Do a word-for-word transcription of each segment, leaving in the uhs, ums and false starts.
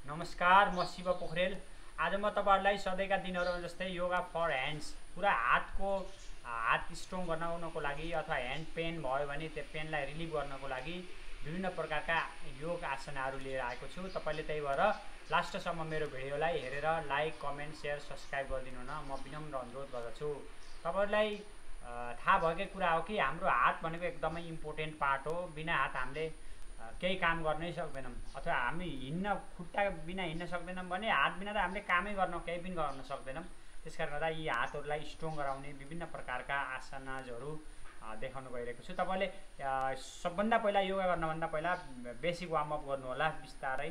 नमस्कार, म शिव पोखरेल। आज म तपाईहरुलाई सधैँका दिनहरुमा जस्तै योगा फर ह्यान्ड्स पुरा हातको हात स्ट्रङ बनाउनको लागि अथवा ह्यान्ड पेन भयो भने त्यो पेनलाई रिलिभ गर्नको लागि विभिन्न प्रकारका योग आसनहरु लिएर आएको छु। तपाईले त्यही भएर लास्टसम्म मेरो भिडियोलाई हेरेर लाइक, कमेन्ट, शेयर, सब्स्क्राइब गरिदिनु हुन म विनम्र अनुरोध गर्दछु। तपाईहरुलाई थाहा भएकै कुरा हो कि हाम्रो हात भनेको एकदमै इम्पोर्टेन्ट पार्ट हो। बिना हात हामीले केही काम गर्नै सक्दैनौं अथवा हामी हिन्न खुट्टा बिना हिन्न सक्दैनौं भने हात बिना त हामीले कामै गर्न केही पनि गर्न सक्दैनौं। त्यसकारण गर्दा यी हातहरुलाई स्ट्रङ गराउने विभिन्न प्रकारका आसनहरु देखाउन गइरहेको छु। तपाईले सबभन्दा पहिला योगा गर्नभन्दा पहिला बेसिक वार्म अप गर्नु होला बिस्तारै।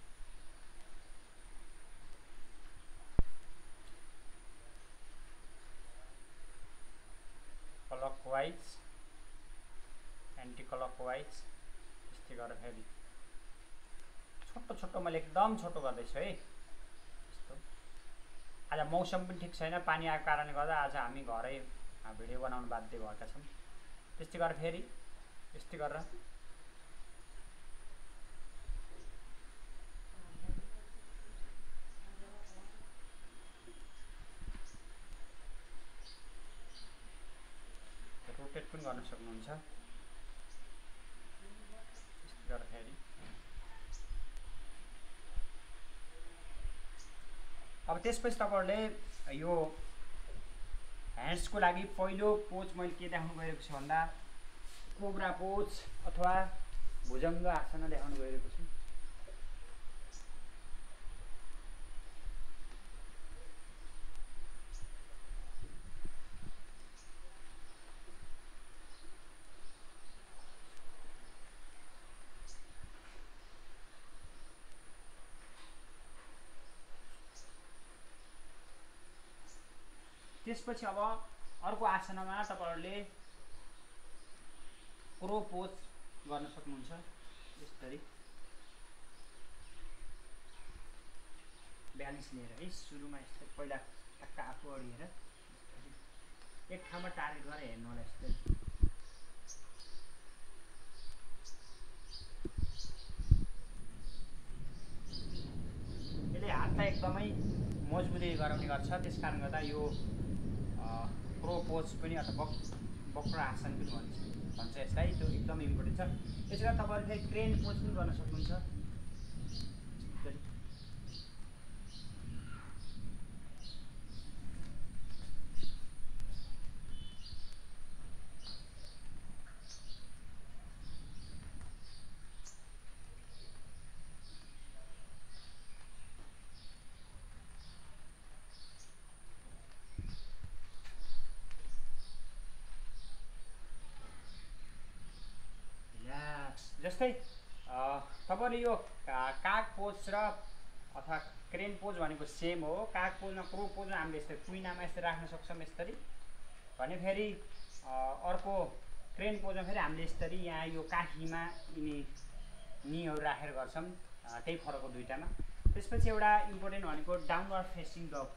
क्लकवाइज, एन्टी क्लकवाइज यस्तै गरेर फेरि छोटो छोटो मैले एकदम छोटो गर्दैछु है। यस्तो आज मौसम पनि ठिक छैन, पानी आएको कारणले गर्दा आज हामी घरै भिडियो बनाउन बाध्य भएका छौं। त्यस्तै गरेर फेरि यस्तै गरेर रोटेट पनि गर्न सक्नुहुन्छ। यस्तै गरेर फेरि अब त्यसपछि तपाईहरुले यो ह्यान्ड्सको लागि पहिलो पोज मैले के देखाउन गइरहेको छु भन्दा कोब्रा पोज अथवा भुजङ्ग आसन देखाउन गइरहेको छु। त्यसपछि अब अर्को आसनमा तपाईहरुले क्रो पोज गर्न सक्नुहुन्छ। यसरी ब्यालेन्स लिएर है सुरुमा यसरी पहिला टक्क आफू अडिएर एक ठाउँमा टार्गेट गरेर हेर्नु होला। यसरी यसले हातलाई एकदमै मजबुती गराउने गर्छ। त्यसकारण गर्दा यो क्रो पोज पनि अथवा वक्र आसन पनि भन्छ भन्छ यसलाई, त्यो एकदम इम्पोर्टेन्ट छ। यसैगरी तपाईहरुले फेरि क्रेन पोज पनि गर्न सक्नुहुन्छ। जस्तै तपाईले यो काग पोज र अथवा क्रेन पोज भनेको सेम हो। काग पोजमा क्रो पोजमा हामीले यस्तै कुइनामा यस्तै राख्न सक्छौं यसरी भने फेरि अर्को क्रेन पोजमा फेरि हामीले यसरी यहाँ यो काखीमा यिनी नीहरु राखेर गर्छौं। त्यही फरक हो दुईटामा। त्यसपछि एउटा इम्पोर्टेन्ट भनेको डाउनवर्ड फेसिङ डग।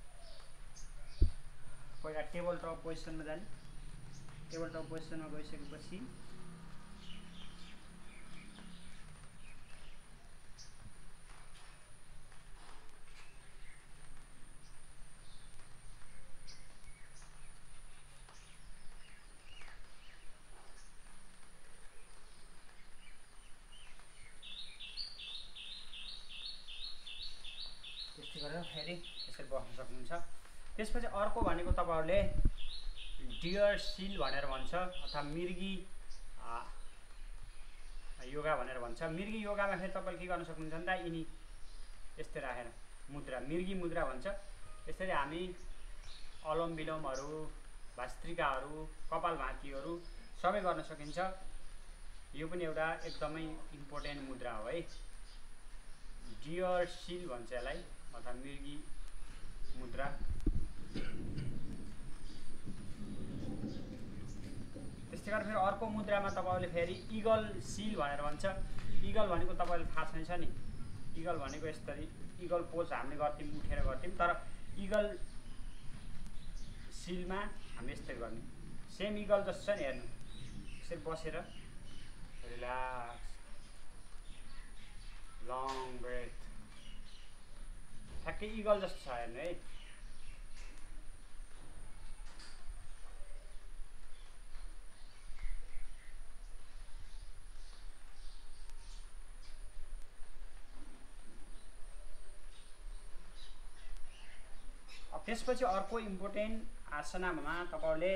पहिला टेबल टप पोजिसनमा जाने। टेबल टप पोजिसनमा गइसकेपछि फेरि यसरी बस्न सक्नुहुन्छ। त्यसपछि अर्को भनेको तपाईहरुले डियर सिल भनेर भन्छ अथवा मिर्गी योगा भनेर भन्छ। मिर्गी योगामा फेरि तपाईले के गर्न सक्नुहुन्छ भन्दा यिनी यस्तै राखेर मुद्रा मिर्गी मुद्रा भन्छ। यसरी हामी अलोम विलोमहरु, भस्त्रिकाहरु, कपालभातीहरु सबै गर्न सकिन्छ। यो पनि एउटा एकदमै इम्पोर्टेन्ट मुद्रा हो है। डियर सिल भन्छ यसलाई अथवा मिर्गी मुद्रा। त्यस्तै गरेर फेरि अर्को मुद्रामा तपाईले फेरि इगल सिल भनेर भन्छ। इगल भनेको तपाईलाई थाहा छैन नि। इगल भनेको यसरी इगल पोज हामीले गर्थ्यौं, उठेर गर्थ्यौं, तर इगल सिलमा हामी यस्तै गर्ने। सेम इगल जस्तो छ नि, हेर्नु यसरी बसेर रिल्याक्स लङ ब्रेथ ठ्याक्कै इगल जस्तो छ हेर्नु है। अब त्यसपछि अर्को इम्पोर्टेन्ट आसनामा तपाईहरुले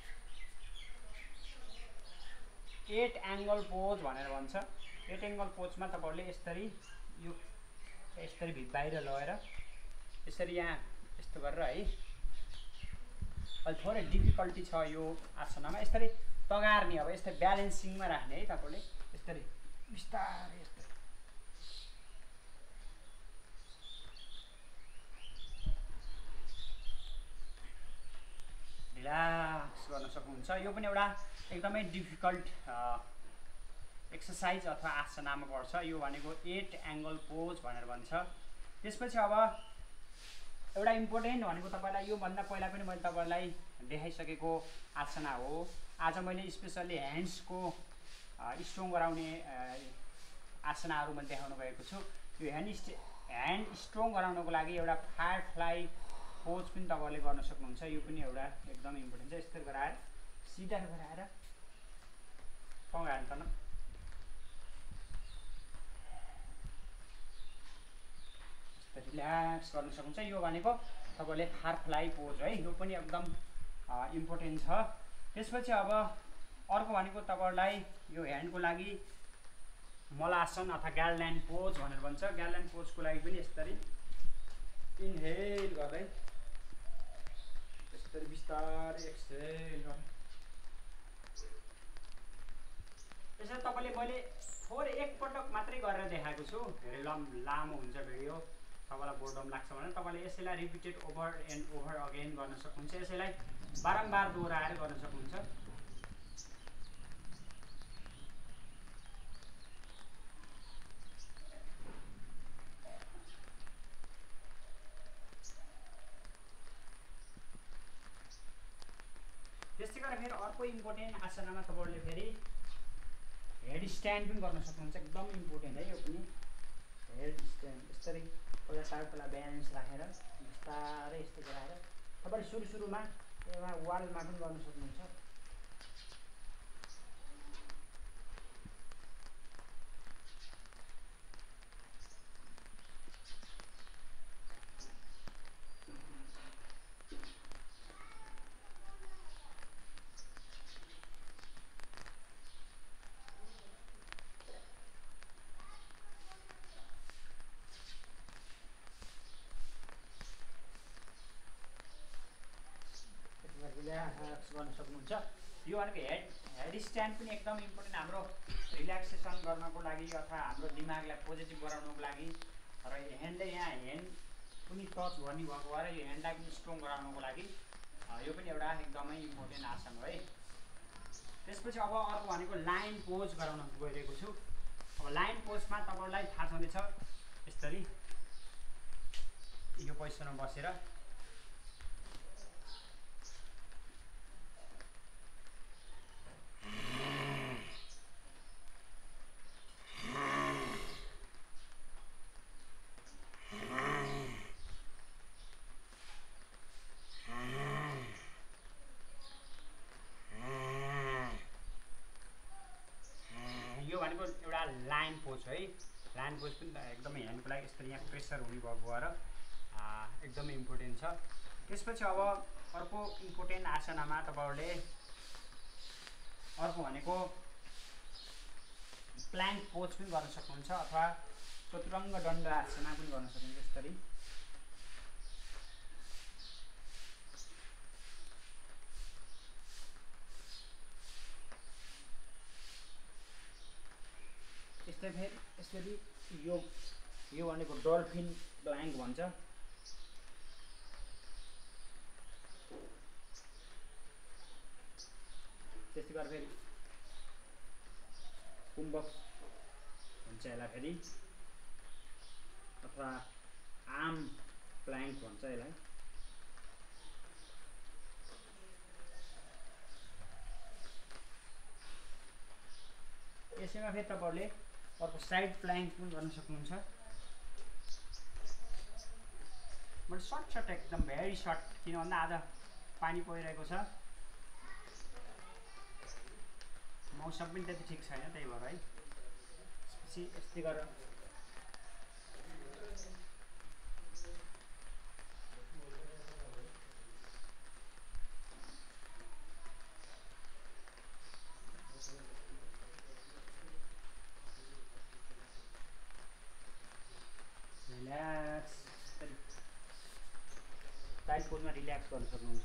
एट एंगल पोज भनेर भन्छ। एट एंगल पोजमा तपाईहरुले यसरी यो यसरी भित्र बाहिर लगेर यसरी यहाँ यस्तो गरेर है, अलि थोरै डिफिकल्टी छ यो आसनामा। यसरी तगार्ने, अब यस्तै ब्यालेन्सिङमा राख्ने है तपाईहरुले, यसरी बिस्तारै यस्तो रिल्याक्स गर्न सक्नुहुन्छ। यो पनि एउटा एकदमै डिफिकल्ट एक्सरसाइज अथवा आसनामा पर्छ। यो भनेको एट एंगल पोज भनेर भन्छ। त्यसपछि अब एउटा इम्पोर्टेन्ट भनेको तपाईलाई यो भन्दा पहिला पनि मैले तपाईलाई देखाइसकेको आसना हो। आज मैले स्पेशली ह्यान्ड्सको स्ट्रङ गराउने आसनाहरू मैले देखाउन गएको छु। यो ह्यान्ड ह्यान्ड स्ट्रङ गराउनको लागि एउटा फायरफ्लाई पोज पनि तपाईहरुले गर्न सक्नुहुन्छ। यो पनि एउटा एकदम इम्पोर्टेन्ट छ। यस्तो गराएर सिधा गराएर तगाएर तन रिल्याक्स गर्न सक्नुहुन्छ। यो भनेको तपाईले फायरफ्लाई पोज है, यो पनि एकदम इम्पोर्टेन्ट छ। त्यसपछि अब अर्को भनेको तपाईहरुलाई यो ह्यान्डको लागि मलासन अथवा ग्यारल्यान्ड पोज भनेर भन्छ। ग्यारल्यान्ड पोजको लागि पनि यसरी इनहेल गर्दै यसरी बिस्तारै एक्सहेल गर्दै यसरी तपाईले मैले थोरै एकपटक मात्रै गरेर देखाएको छु। धेरै लामो हुन्छ भिडियो, तपाईलाई बोर्डम लाग्छ भने तपाईले यसैलाई repeated over and over again गर्न सक्नुहुन्छ। यसैलाई बारम्बार दोहोऱ्याएर गर्न सक्नुहुन्छ। त्यस्तै गरेर फेरि अर्को इम्पोर्टेन्ट आसनामा तपाईहरुले फेरि हेड स्ट्यान्ड पनि गर्न सक्नुहुन्छ। एकदम इम्पोर्टेन्ट है यो पनि हेड स्ट्यान्ड। यसरी पहिला साइडलाई ब्यालेन्स राखेर बिस्तारै यस्तो गराएर तपाईले सुरु सुरुमा एउटा वालमा पनि गर्न सक्नुहुन्छ। गर्न सक्नुहुन्छ। यो भनेको हेड हेड स्ट्यान्ड पनि एकदम इम्पोर्टेन्ट हाम्रो रिल्याक्सेसन गर्नको लागि अथवा हाम्रो दिमागलाई पोजिटिभ गराउनको लागि। र ह्यान्डले यहाँ ह्यान्ड पनि टच गर्ने भएको भएर यो ह्यान्डलाई पनि स्ट्रङ गराउनको लागि यो पनि एउटा एकदमै इम्पोर्टेन्ट आसन हो है। त्यसपछि अब अर्को भनेको लाइन पोज गराउन गइरहेको छु। अब लाइन पोजमा तपाईलाई थाहा छँदैछ यसरी यो पोजिसनमा बसेर एउटा लाइन पोज है। लाइन पोज पनि एकदमै ह्यान्डको लागि यसरी यहाँ प्रेसर हुने भएको भएर एकदमै इम्पोर्टेन्ट छ। त्यसपछि अब अर्को इम्पोर्टेन्ट आसनामा तपाईहरुले अर्को भनेको प्ल्याङ्क पोज पनि गर्न सक्नुहुन्छ अथवा चतुरङ्ग दण्ड आसना पनि गर्न सक्नुहुन्छ। यसरी यस्तै फेरि यसरी यो यो भनेको डल्फिन प्ल्याङ्क भन्छ। त्यस्तै गरेर फेरि कुम्भक भन्छ यसलाई फेरि अथवा आर्म प्ल्याङ्क भन्छ यसलाई। यसैमा फेरि तपाईहरुले अर्को साइड प्ल्याङ्क पनि गर्न सक्नुहुन्छ। सर्ट सर्ट एकदम भेरी सर्ट, किन भन्दा आज पानी परिरहेको छ, मौसम पनि त्यति ठिक छैन, त्यही भएर है पछि यस्तै गरेर रिल्याक्स टाइट पोजमा रिल्याक्स गर्न सक्नुहुन्छ।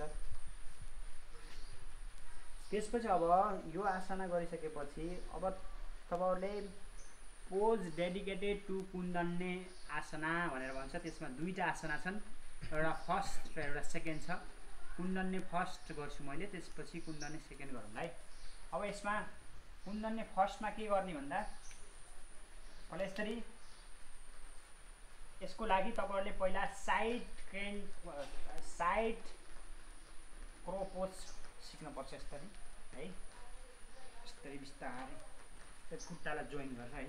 त्यसपछि अब यो आसना गरिसकेपछि अब तपाईँहरूले पोज डेडिकेटेड टु कुन्दन्ने आसना भनेर भन्छ, त्यसमा दुईवटा आसना छन्, एउटा फर्स्ट र एउटा सेकेन्ड छ। कुन्दन्ने फर्स्ट गर्छु मैले, त्यसपछि कुन्दन्ने सेकेन्ड गरौँला है। अब यसमा कुन्दन्ने फर्स्टमा के गर्ने भन्दा पहिला यसरी, यसको लागि तपाईँहरूले पहिला side crane side crow pose सिक्नुपर्छ यसरी है, यसरी बिस्तारै त्यो खुट्टालाई जोइन गरेर है।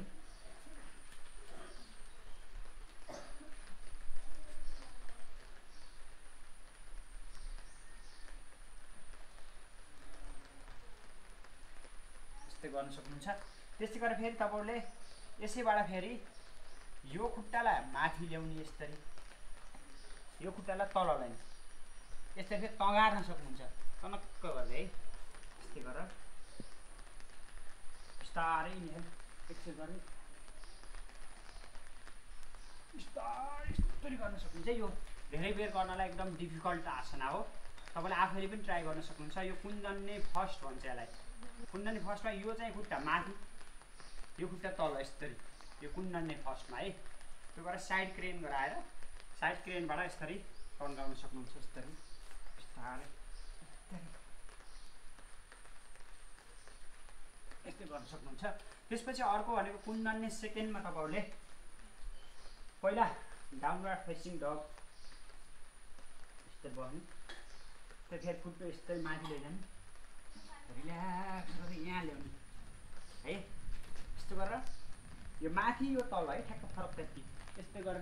यस्तै गर्न सक्नुहुन्छ। त्यस्तै गरेर फेरि तपाईँहरूले यसैबाट फेरि यो खुट्टालाई माथि ल्याउने, यसरी यो खुट्टालाई तल ल्याउने, यसरी फेरि तगार्न सक्नुहुन्छ टनक्क गर्दै है। यस्तै गरेर बिस्तारै एकछिन गर्ने, बिस्तारै यस्तरी गर्न सक्नुहुन्छ। यो धेरै बेर गर्नलाई एकदम डिफिकल्ट आसना हो, तपाईँले आफैले पनि ट्राई गर्न सक्नुहुन्छ। यो कुन्दन्ने फर्स्ट भन्छ यसलाई। कुन्दन्ने फर्स्टमा यो चाहिँ खुट्टा माथि, यो खुट्टा तल, यसरी यो कुन्दन्ने फर्स्टमा है। त्यो गरेर साइड क्रेन गराएर साइड क्रेनबाट यसरी टर्न गर्न सक्नुहुन्छ, यसरी बिस्तारै यस्तै गर्न सक्नुहुन्छ। त्यसपछि अर्को भनेको कुन्दन्ने सेकेन्डमा तपाईँहरूले पहिला डाउनवर्ड फेसिङ डग यस्तै बस्नु, त्यो फेरि खुट्टो यस्तै माथि लैजाने, रिल्याक्स गरेर यहाँ ल्याउने है। यस्तो गरेर यो माथि यो तल है, ठ्याक्क फरक त्यति यस्तै गरेर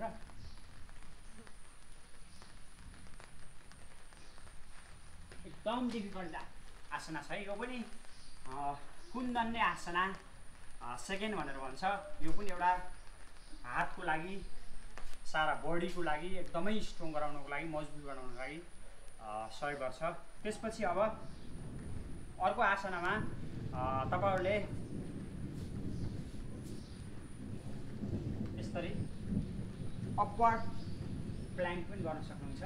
एकदम डिफिकल्ट आसना छ है। यो पनि कुन्दन्ने आसना सेकेन्ड भनेर भन्छ। यो पनि एउटा हातको लागि, सारा बडीको लागि एकदमै स्ट्रङ गराउनको लागि, मजबुत बनाउनको लागि सहयोग गर्छ। त्यसपछि अब अर्को आसनामा तपाईँहरूले यसरी अपवर्ड प्ल्याङ्क पनि गर्न सक्नुहुन्छ।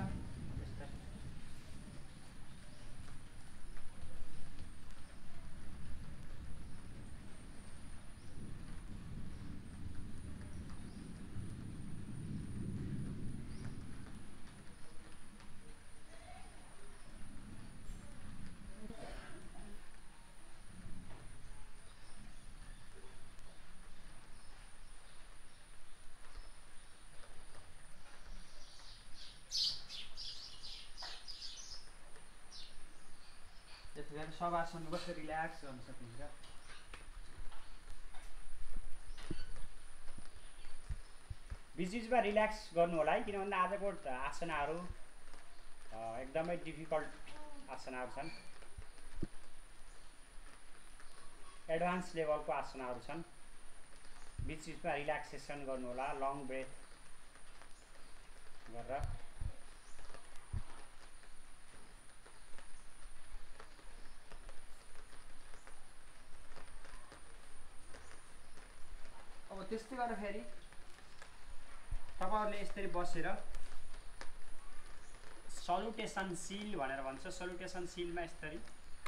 त्यसैगरी सब आसन बसेर रिल्याक्स गर्न सक्नुहुन्छ। बिच बिचमा रिल्याक्स गर्नु होला है, किन भन्दा आजको आसनाहरू एकदमै डिफिकल्ट आसनाहरू छन्, एडभान्स लेभलको आसनाहरू छन्। बिच बिचमा रिल्याक्सेसन गर्नु होला, लङ ब्रेथ गरेर। अब त्यस्तै गरेर फेरि तपाईँहरूले यसरी बसेर सल्युटेसन सिल भनेर भन्छ। सल्युटेसन सिलमा यसरी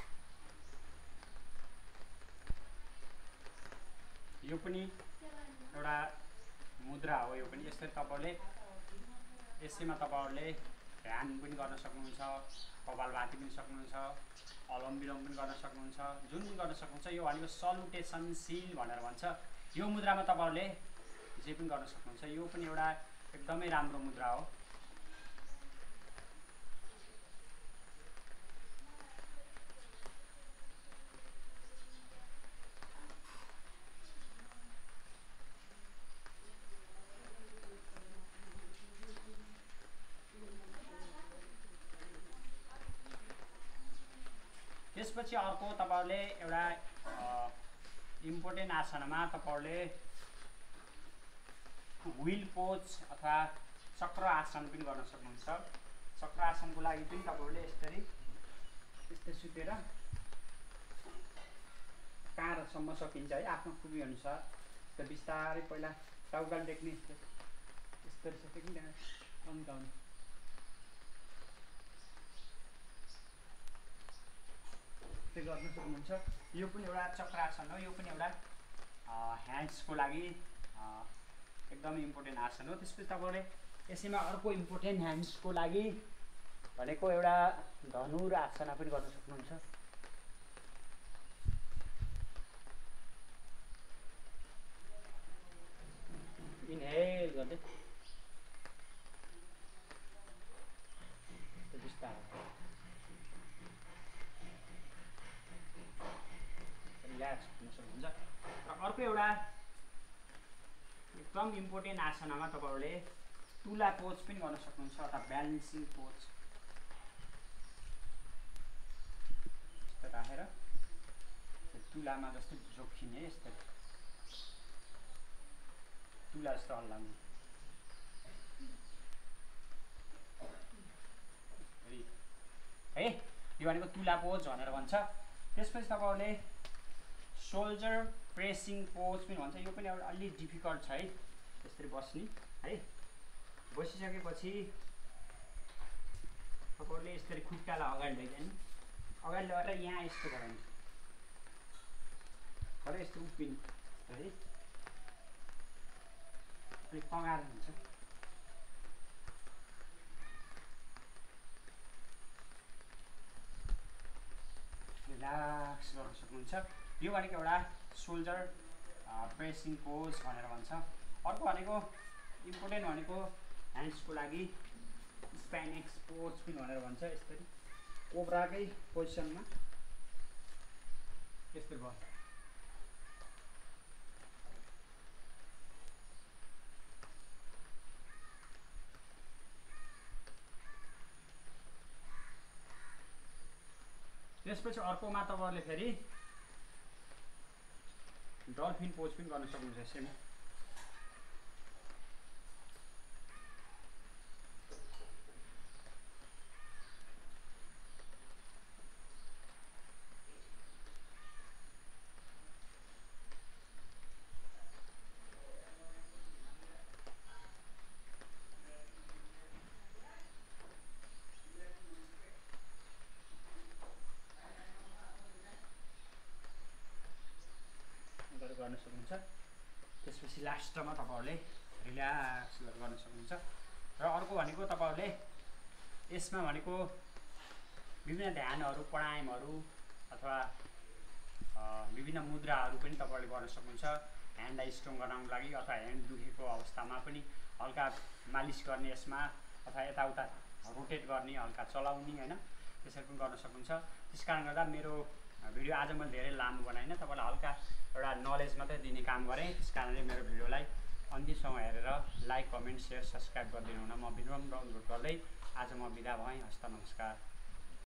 यो पनि एउटा मुद्रा हो। यो पनि यसरी तपाईँहरूले यसैमा तपाईँहरूले ध्यान पनि गर्न सक्नुहुन्छ, कपालभाती पनि सक्नुहुन्छ, अलम विलोम पनि गर्न सक्नुहुन्छ, जुन पनि गर्न सक्नुहुन्छ। यो भनेको सल्युटेसन सिल भनेर भन्छ। यो मुद्रामा तपाईँहरूले जे पनि गर्न सक्नुहुन्छ। यो पनि एउटा एकदमै राम्रो मुद्रा हो। त्यसपछि अर्को तपाईहरुले एउटा इम्पोर्टेन्ट आसनमा तपाईहरुले व्हील पोज अथवा चक्र आसन पनि गर्न सक्नुहुन्छ। चक्र आसनको लागि पनि तपाईहरुले यसरी यस्तै सुतेर कहाँसम्म सकिन्छ है आफ्नो खुबी अनुसार त बिस्तारै पहिला टाउकाले देख्ने यस्तरी सकिन्छ अन्काउनु त्यो गर्न सक्नुहुन्छ। यो पनि एउटा चक्रासन हो, यो पनि एउटा ह्यान्ड्सको लागि एकदम इम्पोर्टेन्ट आसन हो। त्यसपछि तपाईहरुले यसैमा अर्को इम्पोर्टेन्ट ह्यान्ड्सको लागि भनेको एउटा धनुर आसना पनि गर्न सक्नुहुन्छ। इनहेल गर्दै रिल्याक्स हुन सक्नुहुन्छ। र अर्को एउटा एकदम इम्पोर्टेन्ट आसनामा तपाईहरुले तुला पोज पनि गर्न सक्नुहुन्छ अथवा ब्यालेन्सिङ पोज। यस्तो राखेर तुलामा जस्तो जोखिने यस्तो तुला जस्तो हल्लाउने है, यो भनेको तुला पोज भनेर भन्छ। त्यसपछि तपाईहरुले सोल्जर प्रेसिङ पोज पनि भन्छ। यो पनि एउटा अलि डिफिकल्ट छ है, यसरी बस्ने है। बसिसकेपछि तपाईहरुले यसरी खुट्टालाई अगाडि लैजाने, अगाडि लगेर यहाँ यस्तो गराउने, तर यस्तो उभिने है, अलिक कगार हुन्छ। रिल्याक्स गर्न सक्नुहुन्छ। यो भनेको एउटा सोल्जर प्रेसिङ पोज भनेर भन्छ। अर्को भनेको इम्पोर्टेन्ट भनेको ह्यान्ड्सको लागि स्पाइनेक्स पोज पनि भनेर भन्छ। यसरी कोब्राकै पोजिसनमा यस्तो बस। त्यसपछि अर्कोमा तपाईहरुले फेरि डल्फिन पोज पनि गर्न सक्नुहुन्छ। यसैमा गर्न सक्नुहुन्छ। त्यसपछि लास्टमा तपाईहरुले रिल्याक्स गर्न सक्नुहुन्छ। र अर्को भनेको तपाईहरुले यसमा भनेको विभिन्न ध्यानहरू प्राणायामहरू अथवा विभिन्न मुद्राहरू पनि तपाईहरुले गर्न सक्नुहुन्छ। ह्यान्डलाई स्ट्रङ गराउनको लागि अथवा ह्यान्ड दुखेको अवस्थामा पनि हल्का मालिस गर्ने, यसमा अथवा यताउता रोटेट गर्ने, हल्का चलाउने हैन, त्यसरी पनि गर्न सक्नुहुन्छ। त्यसकारण गर्दा मेरो भिडियो आज मैले धेरै लामो बनाइन, तपाईलाई हल्का एउटा नलेज मात्रै दिने काम गरेँ। त्यसकारणले मेरो भिडियोलाई अन्तिमसम्म हेरेर लाइक, कमेन्ट, सेयर, सब्सक्राइब गरिदिनु हुन म विनम्र अनुरोध गर्दै आज म बिदा भएँ। हस्त नमस्कार।